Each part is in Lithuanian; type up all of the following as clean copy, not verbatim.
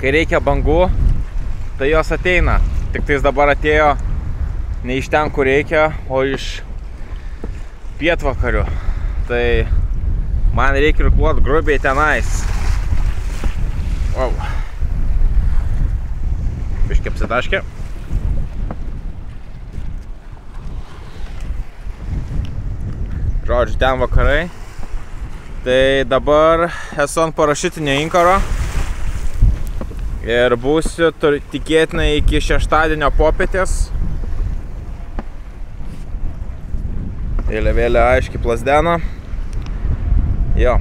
kai reikia bangų, tai jos ateina. Tik tais dabar atėjo ne iš ten, kur reikia, o iš pietvakarių. Tai man reikia irkluoti grubiai tenais. Wow. Biškį apsitaškė. Žodžiu, ten vakarai. Tai dabar esu ant parašiutinio inkaro. Ir būsiu tikėtinai iki šeštadienio popietės. Vėliavėlė aiškiai plazdeno. Jo.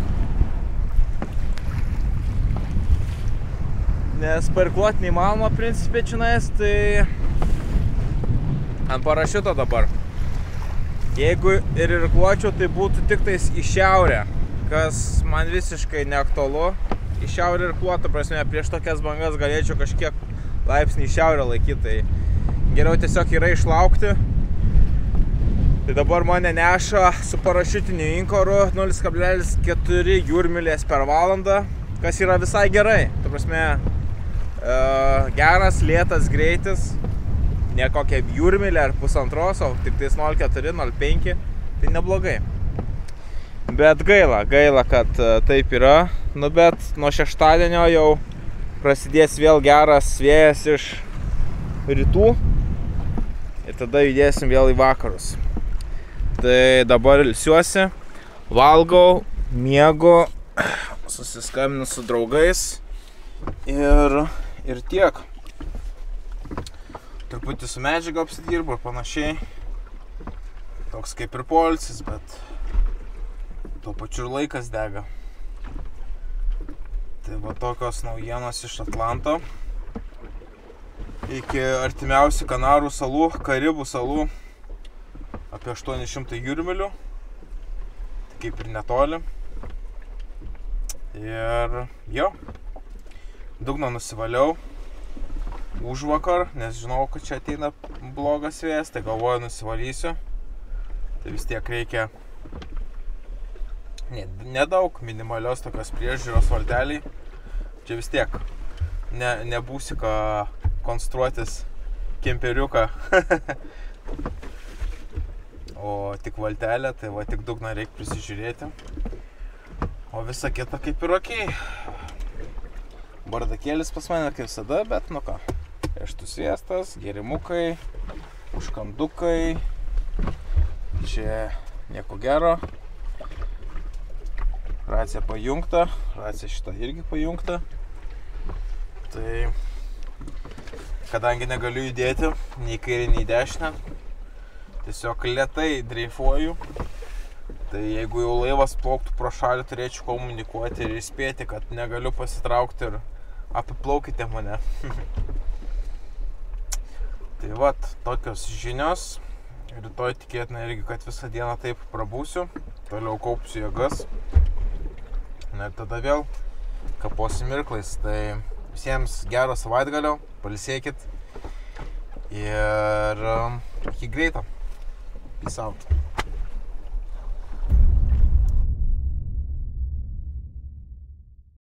Nes pairkluoti neįmanoma principė čionais, tai ant parašiuto dabar. Jeigu ir irkluočiau, tai būtų tik tais į šiaurę, kas man visiškai neaktualu. Į šiaurę irkluoti, prasme, prieš tokias bangas galėčiau kažkiek laipsnį į šiaurę laikyti, tai geriau tiesiog yra išlaukti. Tai dabar mane neša su parašiutiniu inkaru 0,4 jūrmylės per valandą, kas yra visai gerai. Ta prasme, geras, lėtas greitis, ne kokia jūrmylė ar pusantros, o tik tais 0,4, 0,5, tai neblogai. Bet gaila, kad taip yra, nu bet nuo šeštadienio jau prasidės vėl geras vėjas iš rytų ir tada judėsim vėl į vakarus. Tai dabar ilsiuosi, valgau, miegu, susiskambinu su draugais ir tiek. Truputį su medžiaga apsidirbu ir panašiai. Toks kaip ir poilsis, bet tuo pačiu laikas dega. Tai va tokios naujienos iš Atlanto. Iki artimiausių Kanarų salų, Karibų salų, apie 800 jūrmylių. Tai kaip ir netoli. Ir jo. Dugną nusivaliau užvakar, nes žinau, kad čia ateina blogas vėjas, tai galvoju nusivalysiu. Tai vis tiek reikia nedaug, minimalios tokios priežiūros valteliai. Čia vis tiek nebūsi ką konstruotis kemperiuką. O tik valtelė, tai va tik dugną reikia prisižiūrėti. O visa kita kaip ir okei. Bardakėlis pas mane kaip visada, bet nu ką. Riešutų sviestas, gėrimukai, užkandukai. Čia nieko gero. Racija pajungta, racija šita irgi pajungta. Tai kadangi negaliu judėti nei kairį, nei dešinę, tiesiog lėtai dreifuoju. Tai jeigu jau laivas plauktų pro šalį, turėčiau komunikuoti ir įspėti, kad negaliu pasitraukti ir apiplaukite mane. Tai vat, tokios žinios. Rytoj tikėtina irgi, kad visą dieną taip prabūsiu. Toliau kaupsiu jėgas. Na ir tada vėl kaposim irklais. Tai visiems gero savaitgalio, pailsėkit. Ir iki greito. Peace out.